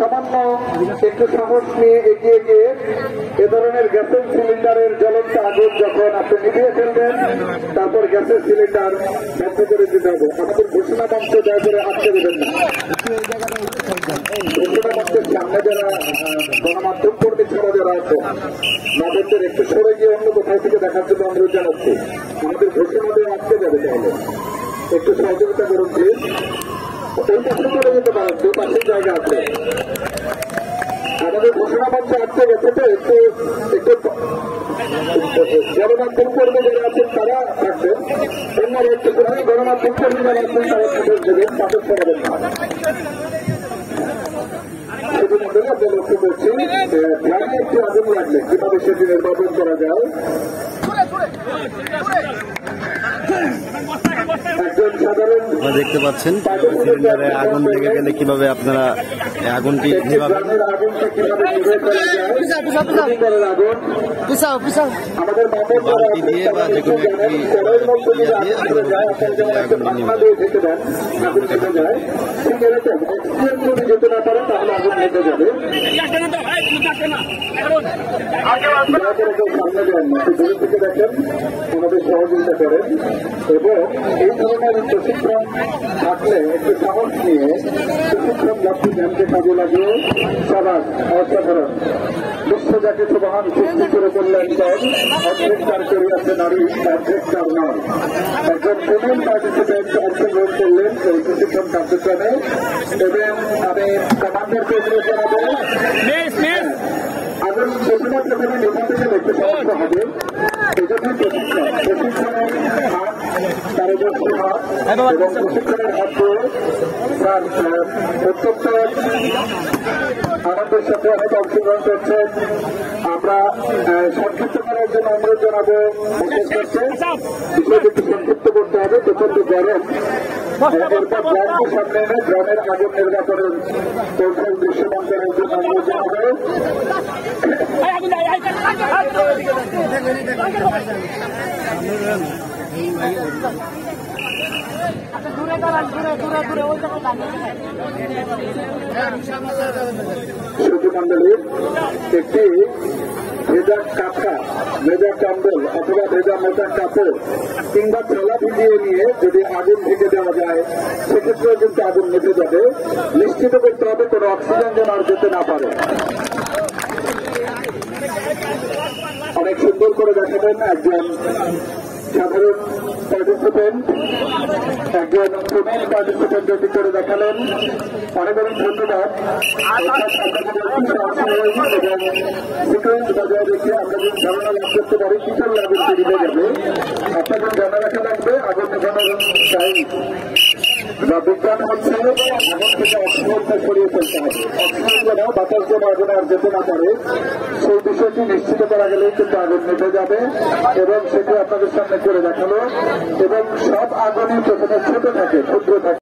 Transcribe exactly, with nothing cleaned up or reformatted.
সামান্য একটু সাহস নিয়ে এগিয়ে গিয়ে এ ধরনের গ্যাসের সিলিন্ডারের জ্বলন্ত আগুন যখন আপনি নিভিয়ে ফেলবেন, তারপর গ্যাসের সিলিন্ডার বন্ধ করে দিতে হবে। আমাদের ঘোষণা মঞ্চ দয়া করে আটকে দেবেন না। ঘোষণা মঞ্চের সামনে যারা গণমাধ্যম কর্মী ছাড়া যারা আছে, তাদের একটু সরে গিয়ে অন্য কোথাও থেকে দেখার জন্য অনুরোধ জানাচ্ছি। আমাদের ঘোষণা দিয়ে আটকে যাবে, তাহলে একটু সহযোগিতা করুন প্লিজ। এই পাশে চলে যেতে পারেন, দুই পাশের জায়গা আছে। আমাদের ঘোষণা মঞ্চে আটকে গেছে, তো একটু একটু গণমাধ্যম কর্মী যারা আছেন তারা থাকবেন, অন্যরা একটু গণমাধ্যম কর্মী যারা আছেন তারা সুযোগ দেবেন, তাদের সরাবেন না। শুধু মন্ডলে আমরা লক্ষ্য করছি গ্রামে একটি আগুন লাগলে কিভাবে সেটি নির্বাচন করা যায়। একজন সাধারণ দেখতে পাচ্ছেন সিলিন্ডারে আগুন লেগে গেলে কিভাবে আপনারা আগুনটি নিভাবেন, আগুনটা কিভাবে নিভে ফেলা যায়। আগুন আমাদের বালতি দিয়ে বা যে কোনো একটি থেকে দেন, আগুন নিভে যায়। ঠিক এরকম অক্সিজেন যদি যেতে না পারে তাহলে আগুন নিভে যাবে। সামনে দেন, দূর থেকে দেখেন, আমাদের সহযোগিতা করেন এবং এই ধরনের প্রশিক্ষণ থাকলে একটু সাহস নিয়ে প্রশিক্ষণ লক্ষ্য জ্ঞানকে কাজে লাগিয়ে সবার অসাধারণ বিশ্ব যাকে মহান সৃষ্টি করে বললেন অর্ধেক তার করিয়াছে নারী, অর্ধেক তার নয়। একজন প্রধান পার্টিসিপেন্ট অংশগ্রহণ করলেন এই প্রশিক্ষণ কার্যক্রমে এবং আমি কমান্ডারকে অনুরোধ জানাবো আগুন প্রথমে প্রথমে নিভাতে গেলে একটু সমস্যা হবে। এই জন্য প্রশিক্ষণ প্রশিক্ষণের হাত পারদর্শী হাত এবং প্রশিক্ষণের হাত দিয়ে তার অত্যন্ত আনন্দের সাথে অনেক অংশগ্রহণ করছেন। আমরা সংক্ষিপ্ত করার জন্য অনুরোধ জানাবো বিষয়টি একটু সংক্ষিপ্ত করতে হবে, প্রচন্ড গরম। এরপর গ্রামকে সামনে এনে গ্রামের আগুন নির্বাচনের কৌশল দৃশ্যমান করার জন্য অনুরোধ জানাবো। সুধী মন্ডলীর একটি ভেজা কাঁথা, ভেজা কম্বল অথবা ভেজা মোটা কাপড় কিংবা থালা ভিজিয়ে নিয়ে যদি আগুন ঢেকে দেওয়া যায় সেক্ষেত্রেও কিন্তু আগুন নিভে যাবে। নিশ্চিত করতে হবে কোনো অক্সিজেন যেন আর যেতে না পারে। অনেক সুন্দর করে দেখাবেন একজন সাধারণ পার্টিসিপেন্ট, একজন প্রবীণ পার্টিসিপেন্ট এটি করে দেখালেন। অনেক অনেক ধন্যবাদ। এবং সিকোয়েন্স বজায় রেখে আমরা যদি ধারণা লাভ করতে পারি কিসের আগুন তৈরি হয়ে যাবে, আপনাদের জানা রাখা লাগবে আগুন নেভানোর টাইম বা বিজ্ঞান হচ্ছে আগুন থেকে অক্সিজেনটা সরিয়ে ফেলতে হবে। অক্সিজেন যেন বাতাস যেন আগুন আর যেতে না পারে সেই বিষয়টি নিশ্চিত করা গেলেই কিন্তু আগুন নিভে যাবে এবং সেটি আপনাদের সামনে করে দেখালো। এবং সব আগুনই প্রথমে ছোট থাকে, ক্ষুদ্র থাকে।